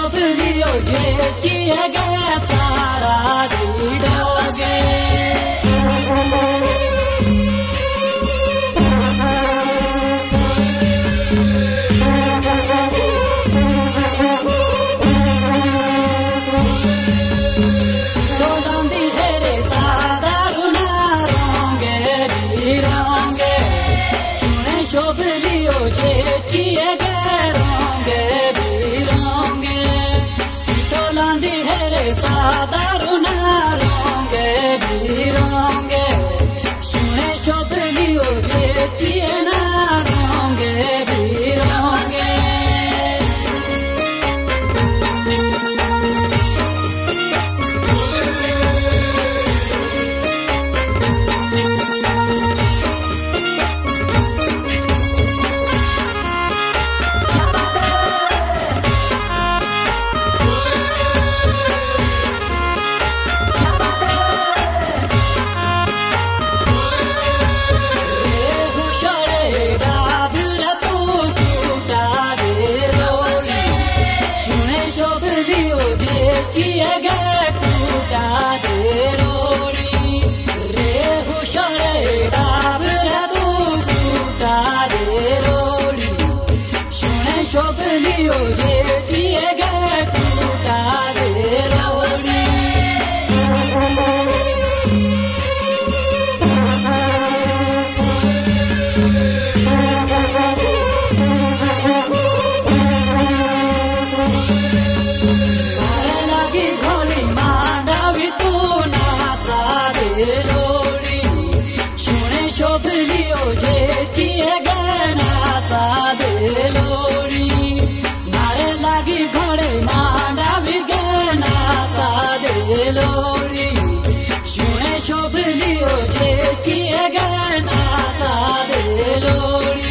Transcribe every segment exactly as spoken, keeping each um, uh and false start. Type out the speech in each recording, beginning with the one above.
शोभलियो जे चिएगा तारा दीडोगे दोलंदी हेरे तारा रुना रोंगे रोंगे सुने शोभलियो जे चिएगा दारुना रोंगे रोंगे सुने शोभलियो जे चिएना रोंगे रोंगे चिएगा टूटा दे रोड़ी रे हुशारे डाबरा तू टूटा दे रोड़ी सुने शोभलियो जे चिएगा टूटा दे रोड़ी शोभलियो जे चिएगा नाता दे लोड़ी नारे लागी घोड़े मांडा भी नाता दे लोड़ी सुने शोभलियो जे चिएगा नाता दे लोड़ी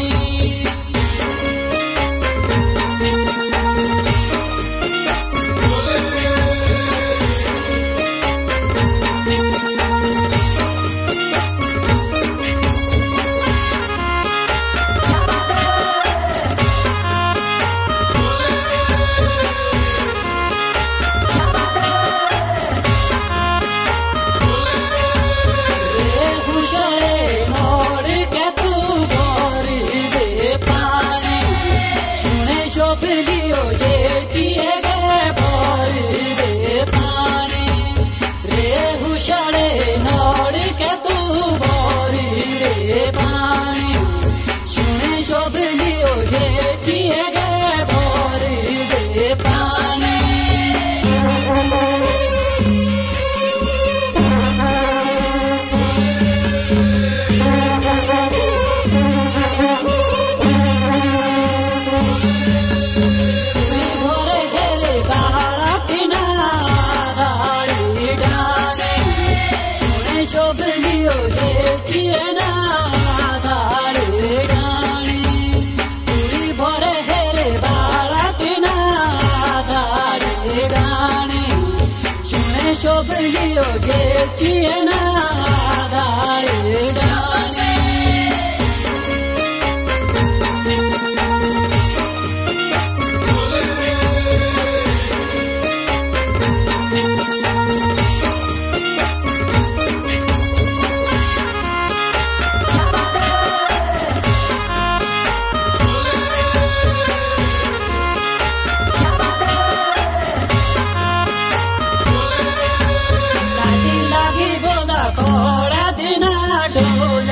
शोभलियो जे चिएगा भर दे पानी रे हुशारे नोड़ के तू भर दे पानी सुने शोभलियो जे चिएगा भर दे पानी शोभलियो जे चिएना धारे डानी पूरी भरे हेरे बाला टिना धारे डानी सुने शोभलियो जे चिएना धारे डानी खोड़ा दिना डोल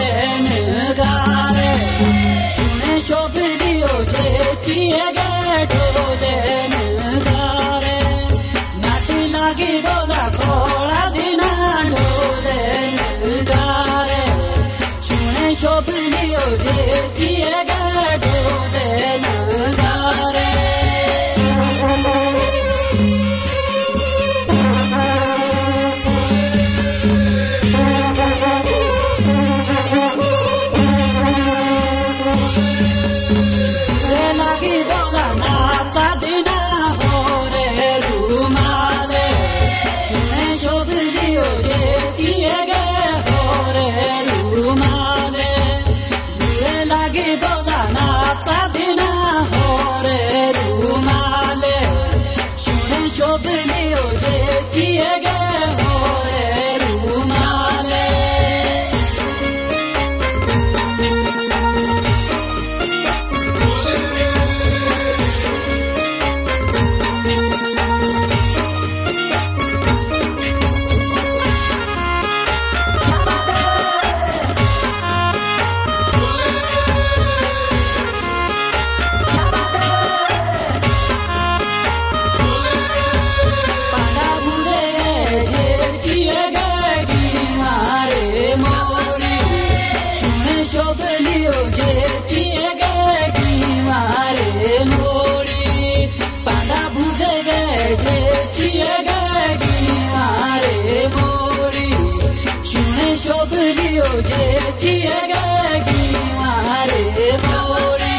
जे जिए गे गिवारे बोरी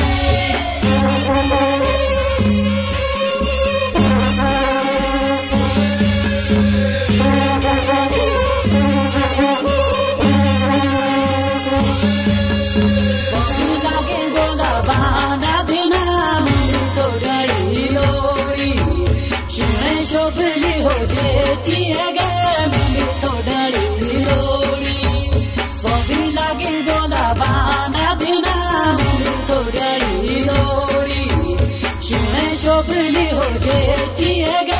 हो जे जिए गे मंगी तो डरी लोड़ी सभी लागे बोला बाना दिना मंगी तो डरी लोड़ी सुने शोभली हो जे जिए गे